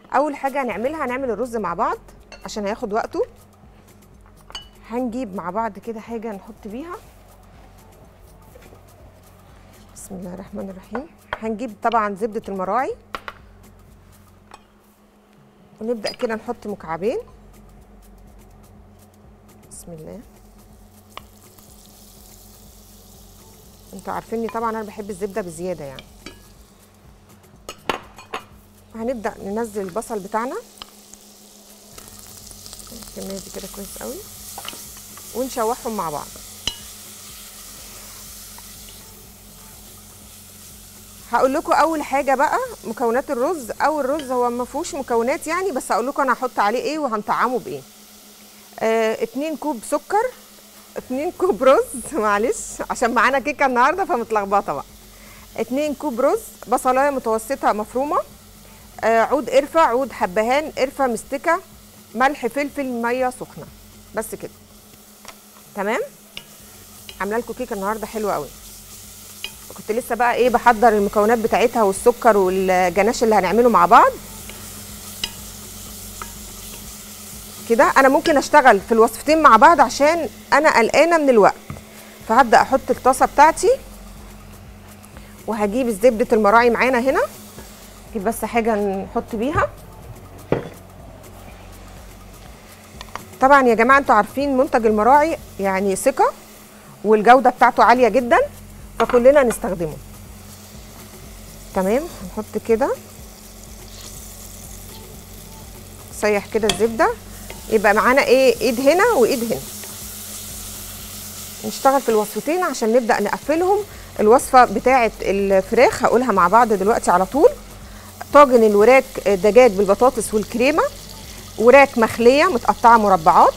اول حاجه هنعملها هنعمل الرز مع بعض عشان هياخد وقته. هنجيب مع بعض كده حاجه نحط بيها. بسم الله الرحمن الرحيم. هنجيب طبعا زبده المراعي ونبدا كده نحط مكعبين. بسم الله. انتوا عارفيني طبعا انا بحب الزبده بزياده يعني. هنبدا ننزل البصل بتاعنا الكميه دي كده كويس قوي ونشوحهم مع بعض. هقول لكم اول حاجه بقى مكونات الرز. او الرز هو ما فيهوش مكونات يعني، بس هقول لكم انا هحط عليه ايه وهنطعمه بايه. 2 كوب سكر، 2 كوب رز، معلش عشان معانا كيكه النهارده فمتلخبطه بقى. 2 كوب رز، بصلايه متوسطه مفرومه، عود قرفه، عود حبهان، قرفه مستكه، ملح، فلفل، ميه سخنه. بس كده تمام. عامله لكم كيكه النهارده حلوه قوي. كنت لسه بقى ايه بحضر المكونات بتاعتها والسكر والجناش اللي هنعمله مع بعض كده. انا ممكن اشتغل في الوصفتين مع بعض عشان انا قلقانه من الوقت. فهبدا احط الطاسه بتاعتي وهجيب زبده المراعي معانا هنا. نجيب بس حاجه نحط بيها. طبعا يا جماعه انتوا عارفين منتج المراعي يعني ثقه والجوده بتاعته عاليه جدا، فكلنا نستخدمه. تمام. هنحط كده سيح كده الزبده، يبقى معانا ايه ايد هنا وايد هنا. نشتغل في الوصفتين عشان نبدا نقفلهم. الوصفه بتاعه الفراخ هقولها مع بعض دلوقتي على طول. طاجن الوراك دجاج بالبطاطس والكريمه، وراك مخليه متقطعه مربعات،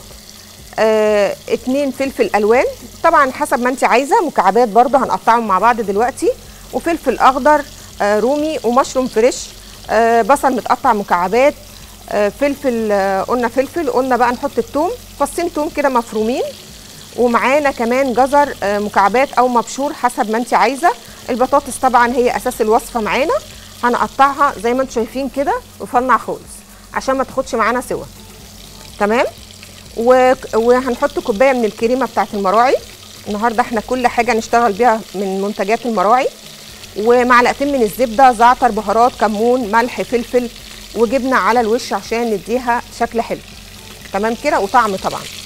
2 فلفل الوان طبعا حسب ما انت عايزه، مكعبات برضو هنقطعهم مع بعض دلوقتي، وفلفل اخضر رومي، ومشروم فريش، بصل متقطع مكعبات، فلفل، قلنا فلفل، قلنا بقى نحط الثوم، فصين ثوم كده مفرومين، ومعانا كمان جزر مكعبات او مبشور حسب ما انت عايزه. البطاطس طبعا هي اساس الوصفه معانا، هنقطعها زي ما انتم شايفين كده رفيع خالص عشان ما تاخدش معانا سوا. تمام. وهنحط كوبايه من الكريمه بتاعه المراعي. النهارده احنا كل حاجه نشتغل بيها من منتجات المراعي، ومعلقتين من الزبده، زعتر، بهارات، كمون، ملح، فلفل، وجبنه على الوش عشان نديها شكل حلو. تمام كده وطعم طبعا.